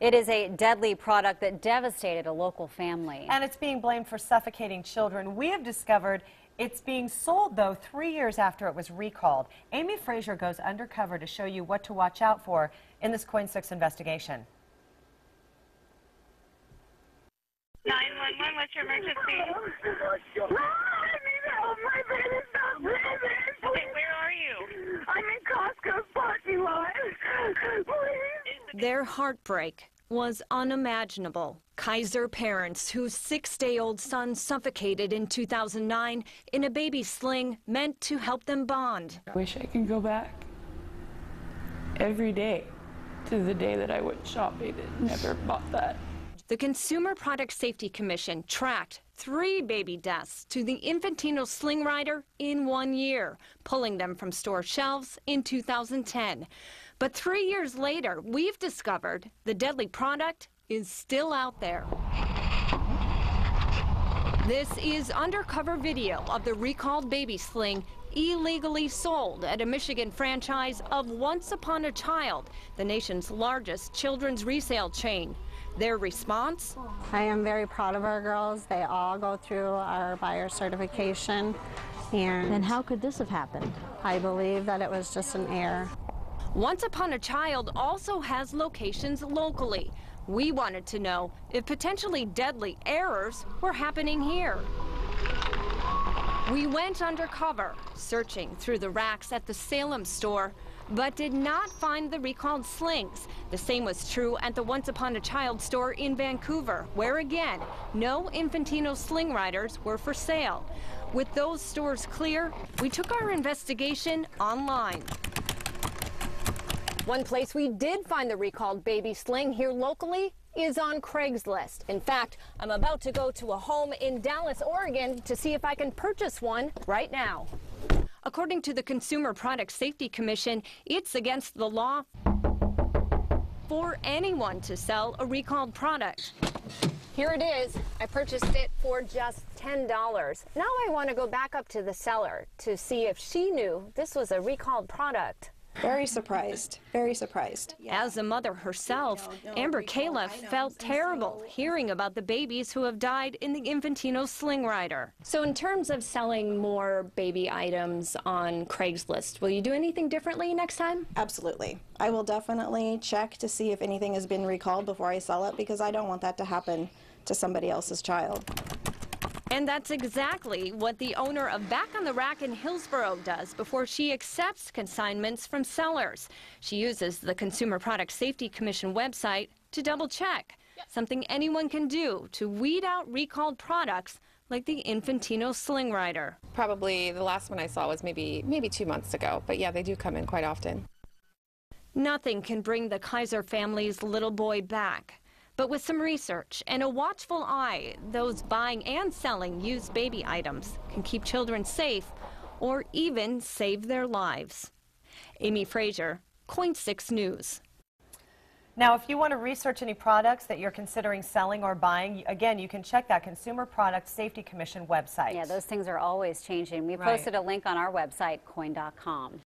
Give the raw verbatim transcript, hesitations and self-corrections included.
It is a deadly product that devastated a local family. And it's being blamed for suffocating children. We have discovered it's being sold, though, three years after it was recalled. Amy Frazier goes undercover to show you what to watch out for in this KOIN six investigation. nine one one, what's your emergency? I need help. My baby's not breathing. Okay, where are you? I'm in Costco's parking lot. Please. Their heartbreak was unimaginable. Kaiser parents whose six-day-old son suffocated in two thousand nine in a baby sling meant to help them bond. I wish I could go back every day to the day that I went shopping and never bought that. The Consumer Product Safety Commission tracked three baby deaths to the Infantino Sling Rider in one year, pulling them from store shelves in two thousand ten. But three years later, we've discovered the deadly product is still out there. This is undercover video of the recalled baby sling illegally sold at a Michigan franchise of Once Upon a Child, the nation's largest children's resale chain. Their response? I am very proud of our girls. They all go through our buyer certification. And, and how could this have happened? I believe that it was just an error. Once Upon a Child also has locations locally. We wanted to know if potentially deadly errors were happening here. We went undercover, searching through the racks at the Salem store, but did not find the recalled slings. The same was true at the Once Upon a Child store in Vancouver, where again, no Infantino Sling Riders were for sale. With those stores clear, we took our investigation online. One place we did find the recalled baby sling here locally is on Craigslist. In fact, I'm about to go to a home in Dallas, Oregon to see if I can purchase one right now. According to the Consumer Product Safety Commission, it's against the law for anyone to sell a recalled product. Here it is. I purchased it for just ten dollars. Now I want to go back up to the seller to see if she knew this was a recalled product. Very surprised, very surprised. As a mother herself, Amber Kayla felt terrible hearing about the babies who have died in the Infantino Sling Rider. So in terms of selling more baby items on Craigslist, will you do anything differently next time? Absolutely. I will definitely check to see if anything has been recalled before I sell it, because I don't want that to happen to somebody else's child. And that's exactly what the owner of Back on the Rack in Hillsborough does before she accepts consignments from sellers. She uses the Consumer Product Safety Commission website to double check, something anyone can do to weed out recalled products like the Infantino Sling Rider. Probably the last one I saw was maybe maybe two months ago, but yeah, they do come in quite often. Nothing can bring the Kaiser family's little boy back. But with some research and a watchful eye, those buying and selling used baby items can keep children safe or even save their lives. Amy Frazier, KOIN six News. Now, if you want to research any products that you're considering selling or buying, again, you can check that Consumer Product Safety Commission website. Yeah, those things are always changing. We Right. posted a link on our website, koin dot com.